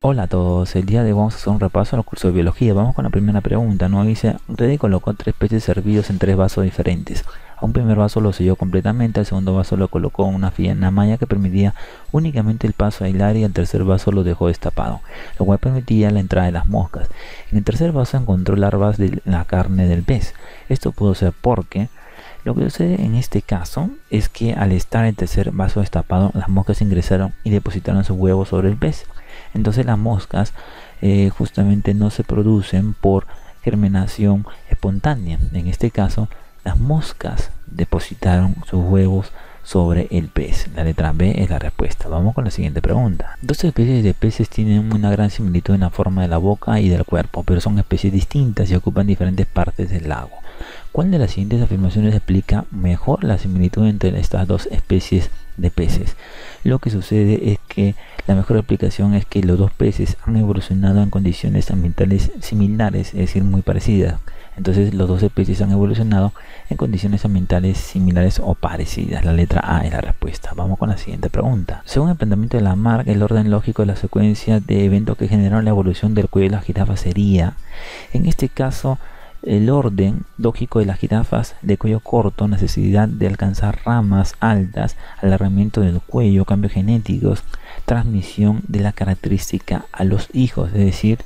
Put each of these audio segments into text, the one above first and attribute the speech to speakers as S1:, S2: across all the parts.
S1: Hola a todos, el día de hoy vamos a hacer un repaso al curso de biología. Vamos con la primera pregunta, ¿no? Dice, Reddy colocó tres peces servidos en tres vasos diferentes. A un primer vaso lo selló completamente, al segundo vaso lo colocó una fina malla que permitía únicamente el paso al aire y al tercer vaso lo dejó destapado, lo cual permitía la entrada de las moscas. En el tercer vaso encontró larvas de la carne del pez. Esto pudo ser porque lo que sucede en este caso es que al estar el tercer vaso destapado, las moscas ingresaron y depositaron sus huevos sobre el pez. Entonces las moscas justamente no se producen por germinación espontánea. En este caso, las moscas depositaron sus huevos sobre el pez. La letra B es la respuesta. Vamos con la siguiente pregunta. Dos especies de peces tienen una gran similitud en la forma de la boca y del cuerpo, pero son especies distintas y ocupan diferentes partes del lago. ¿Cuál de las siguientes afirmaciones explica mejor la similitud entre estas dos especies de peces? Lo que sucede es que la mejor explicación es que los dos peces han evolucionado en condiciones ambientales similares, es decir, muy parecidas. Entonces los dos especies han evolucionado en condiciones ambientales similares o parecidas. La letra A es la respuesta. Vamos con la siguiente pregunta. Según el planteamiento de Lamarck, el orden lógico de la secuencia de eventos que generaron la evolución del cuello de la jirafa sería, en este caso, el orden lógico de las jirafas de cuello corto, necesidad de alcanzar ramas altas, alargamiento del cuello, cambios genéticos, transmisión de la característica a los hijos, es decir,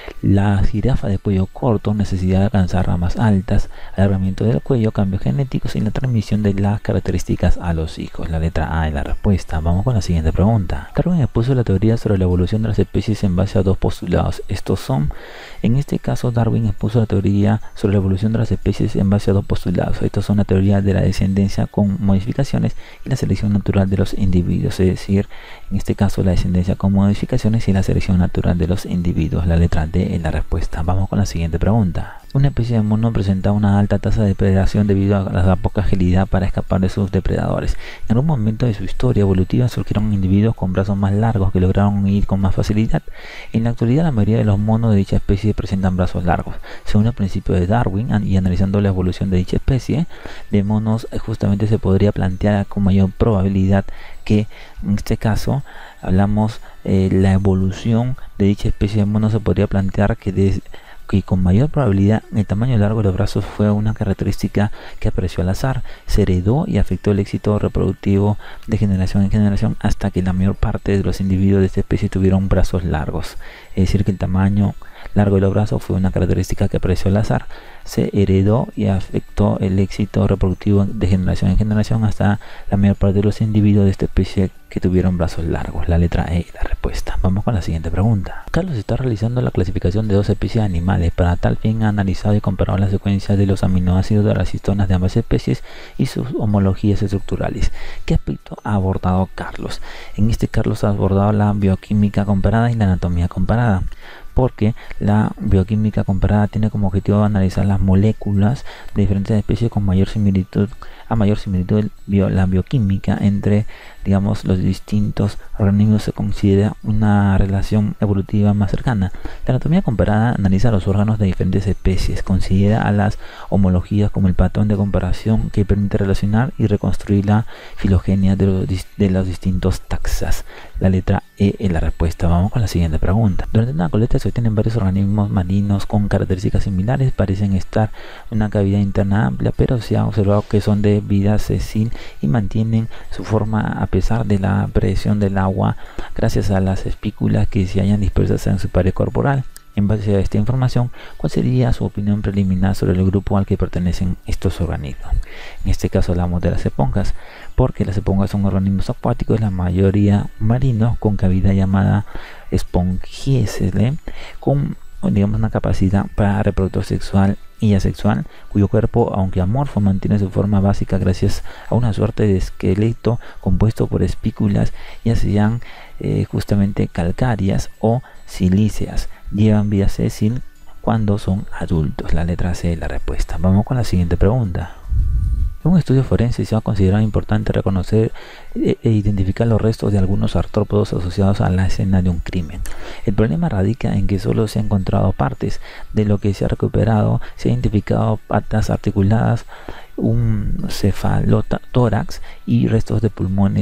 S1: la jirafa de cuello corto, necesidad de alcanzar ramas altas, alargamiento del cuello, cambios genéticos y la transmisión de las características a los hijos. La letra A es la respuesta. Vamos con la siguiente pregunta. Darwin expuso la teoría sobre la evolución de las especies en base a dos postulados. Estos son, en este caso, Darwin expuso la teoría sobre la evolución de las especies en base a dos postulados. Estos son la teoría de la descendencia con modificaciones y la selección natural de los individuos, es decir, en este caso la descendencia con modificaciones y la selección natural de los individuos. La letra D es la respuesta. Vamos con la siguiente pregunta. Una especie de mono presenta una alta tasa de predación debido a la poca agilidad para escapar de sus depredadores. En algún momento de su historia evolutiva surgieron individuos con brazos más largos que lograron huir con más facilidad. En la actualidad la mayoría de los monos de dicha especie presentan brazos largos. Según el principio de Darwin y analizando la evolución de dicha especie de monos, justamente se podría plantear con mayor probabilidad que en este caso hablamos la evolución de dicha especie de monos, se podría plantear que con mayor probabilidad el tamaño largo de los brazos fue una característica que apareció al azar, se heredó y afectó el éxito reproductivo de generación en generación hasta que la mayor parte de los individuos de esta especie tuvieron brazos largos. Es decir, que el tamaño largo de los brazos fue una característica que apareció al azar, se heredó y afectó el éxito reproductivo de generación en generación hasta la mayor parte de los individuos de esta especie que tuvieron brazos largos. La letra E, la respuesta. Vamos con la siguiente pregunta. Carlos está realizando la clasificación de dos especies de animales. Para tal fin ha analizado y comparado la secuencia de los aminoácidos de las histonas de ambas especies y sus homologías estructurales. ¿Qué aspecto ha abordado Carlos? En este Carlos ha abordado la bioquímica comparada y la anatomía comparada, porque la bioquímica comparada tiene como objetivo analizar las moléculas de diferentes especies con mayor similitud la bioquímica entre, digamos, los distintos organismos. Se considera una relación evolutiva más cercana. La anatomía comparada analiza los órganos de diferentes especies, considera a las homologías como el patrón de comparación que permite relacionar y reconstruir la filogenia de los distintos taxas. La letra E es la respuesta. Vamos con la siguiente pregunta. Durante una colecta se obtienen varios organismos marinos con características similares, parecen estar en una cavidad interna amplia, pero se ha observado que son de vida sessile y mantienen su forma a pesar de la presión del agua gracias a las espículas que se hallan dispersas en su pared corporal. En base a esta información, ¿cuál sería su opinión preliminar sobre el grupo al que pertenecen estos organismos? En este caso hablamos de las esponjas, porque las esponjas son organismos acuáticos, la mayoría marinos, con cavidad llamada espongiaceae, con, digamos, una capacidad para reproducción sexual y asexual, cuyo cuerpo, aunque amorfo, mantiene su forma básica gracias a una suerte de esqueleto compuesto por espículas, ya sean justamente calcáreas o silíceas. Llevan vida sessile cuando son adultos. La letra C es la respuesta. Vamos con la siguiente pregunta. En un estudio forense se ha considerado importante reconocer e identificar los restos de algunos artrópodos asociados a la escena de un crimen. El problema radica en que solo se han encontrado partes de lo que se ha recuperado. Se ha identificado patas articuladas, un cefalotórax y restos de pulmones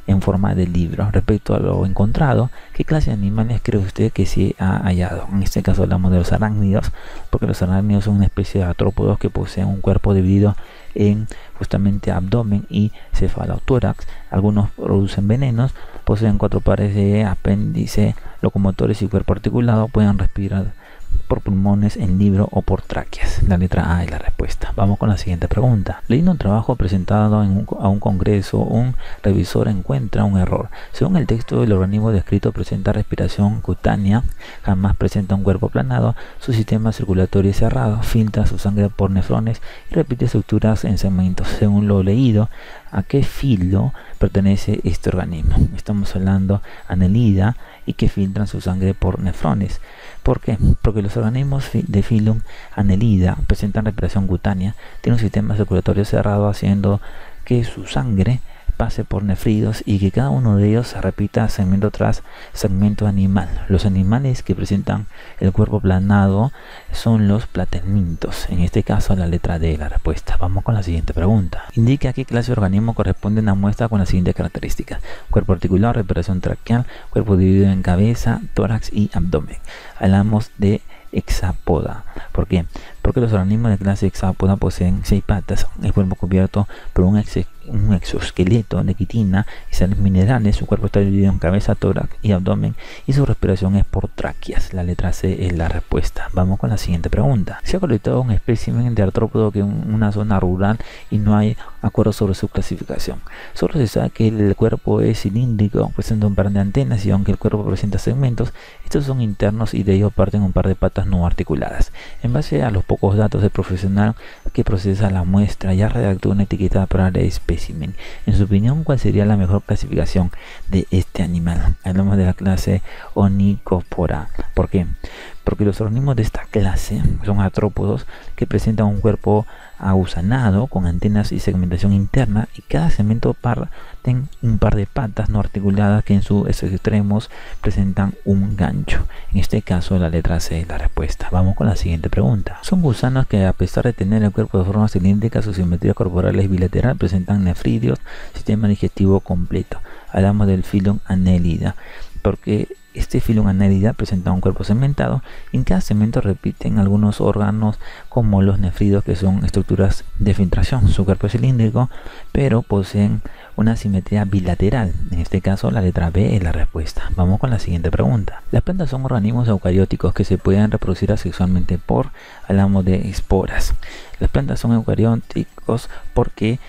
S1: en forma de libro. Respecto a lo encontrado, ¿qué clase de animales cree usted que se ha hallado? En este caso hablamos de los arácnidos, porque los arácnidos son una especie de artrópodos que poseen un cuerpo dividido en justamente abdomen y cefalotórax. Algunos producen venenos, poseen 4 pares de apéndice locomotores y cuerpo articulado, pueden respirar por pulmones, en libro o por tráqueas. La letra A es la respuesta. Vamos con la siguiente pregunta. Leyendo un trabajo presentado a un congreso, un revisor encuentra un error. Según el texto, el organismo descrito presenta respiración cutánea, jamás presenta un cuerpo aplanado, su sistema circulatorio es cerrado, filtra su sangre por nefrones y repite estructuras en segmentos. Según lo leído, ¿a qué filo pertenece este organismo? Estamos hablando Annelida, y que filtran su sangre por nefrones. ¿Por qué? Porque los organismos de filum Annelida presentan respiración cutánea, tienen un sistema circulatorio cerrado, haciendo que su sangre pase por nefridos y que cada uno de ellos se repita segmento tras segmento animal. Los animales que presentan el cuerpo aplanado son los platelmintos. En este caso la letra D es la respuesta. Vamos con la siguiente pregunta. Indica a qué clase de organismo corresponde una muestra con las siguientes características: cuerpo articular, respiración traqueal, cuerpo dividido en cabeza, tórax y abdomen. Hablamos de hexápoda. ¿Por qué? Porque los organismos de clase hexápoda poseen 6 patas, el cuerpo cubierto por un exoesqueleto de quitina y sales minerales. Su cuerpo está dividido en cabeza, tórax y abdomen, y su respiración es por tráqueas. La letra C es la respuesta. Vamos con la siguiente pregunta. Se ha colectado un espécimen de artrópodo que en una zona rural y no hay acuerdo sobre su clasificación. Solo se sabe que el cuerpo es cilíndrico, presenta un par de antenas, y aunque el cuerpo presenta segmentos, estos son internos y de ellos parten un par de patas no articuladas. En base a los pocos datos, del profesional que procesa la muestra ya redactó una etiqueta para el espécimen. En su opinión, ¿cuál sería la mejor clasificación de este animal? Hablamos de la clase Onychophorae. ¿Por qué? Porque los organismos de esta clase son artrópodos que presentan un cuerpo agusanado con antenas y segmentación interna, y cada segmento parten un par de patas no articuladas que en sus extremos presentan un gancho. En este caso la letra C es la respuesta. Vamos con la siguiente pregunta. Son gusanos que, a pesar de tener el cuerpo de forma cilíndrica, su simetría corporal es bilateral, presentan nefridios, sistema digestivo completo. Hablamos del filum Annelida, porque este filum Annelida presenta un cuerpo segmentado, y en cada segmento repiten algunos órganos como los nefridos, que son estructuras de filtración. Su cuerpo es cilíndrico, pero poseen una simetría bilateral. En este caso la letra B es la respuesta. Vamos con la siguiente pregunta. Las plantas son organismos eucarióticos que se pueden reproducir asexualmente hablamos de esporas. Las plantas son eucarióticos porque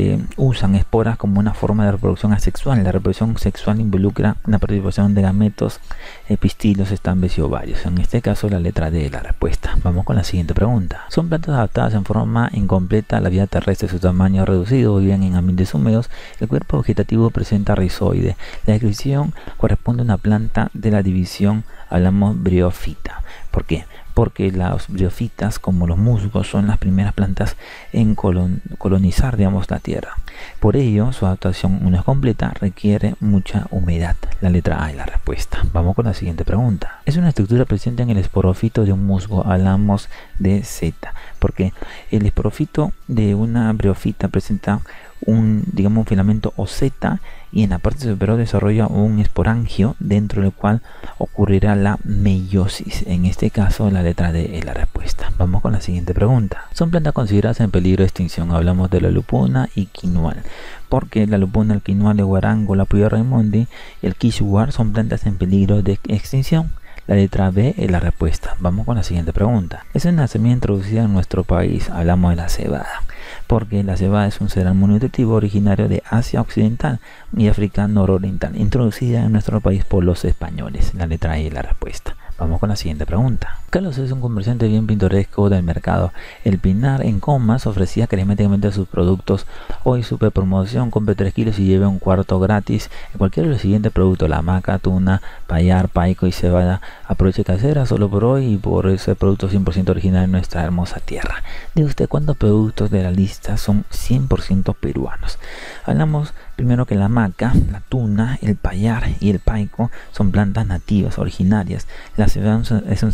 S1: usan esporas como una forma de reproducción asexual. La reproducción sexual involucra la participación de gametos, pistilos, estambres y ovarios. En este caso la letra D es la respuesta. Vamos con la siguiente pregunta. Son plantas adaptadas en forma incompleta a la vida terrestre. Su tamaño es reducido, viven en ambientes húmedos. El cuerpo vegetativo presenta rizoide. La descripción corresponde a una planta de la división, hablamos briófita. ¿Por qué? Porque las briófitas, como los musgos, son las primeras plantas en colonizar, digamos, la tierra. Por ello, su adaptación no es completa, requiere mucha humedad. La letra A es la respuesta. Vamos con la siguiente pregunta. Es una estructura presente en el esporofito de un musgo, hablamos de Z, porque el esporofito de una briófita presenta un filamento o Z, y en la parte superior desarrolla un esporangio, dentro del cual ocurrirá la meiosis. En este caso la letra D es la respuesta. Vamos con la siguiente pregunta. Son plantas consideradas en peligro de extinción. Hablamos de la lupuna y quinoal, porque la lupuna, el quinoal, el guarango, la puya raimondi y el quishuar son plantas en peligro de extinción. La letra B es la respuesta. Vamos con la siguiente pregunta. Es una semilla introducida en nuestro país. Hablamos de la cebada, porque la cebada es un cereal muy nutritivo originario de Asia Occidental y África Nororiental, introducida en nuestro país por los españoles. La letra E es la respuesta. Vamos con la siguiente pregunta. Carlos es un comerciante bien pintoresco del mercado El Pinar en Comas. Ofrecía carismáticamente sus productos. Hoy super promoción: compre 3 kilos y lleve un cuarto gratis en cualquiera de los siguientes productos: la maca, tuna, payar, paico y cebada. Aproveche casera solo por hoy y por ese producto 100% original de nuestra hermosa tierra. Diga usted cuántos productos de la lista son 100% peruanos. Hablamos primero que la maca, la tuna, el payar y el paico son plantas nativas originarias. La cebada es un cereal muy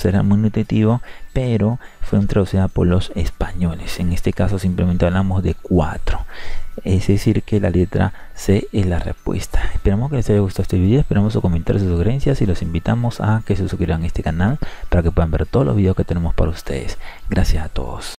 S1: nutritivo, pero fue introducida por los españoles. En este caso simplemente hablamos de 4. Es decir que la letra C es la respuesta. Esperamos que les haya gustado este video, esperamos sus comentarios y sugerencias y los invitamos a que se suscriban a este canal para que puedan ver todos los videos que tenemos para ustedes. Gracias a todos.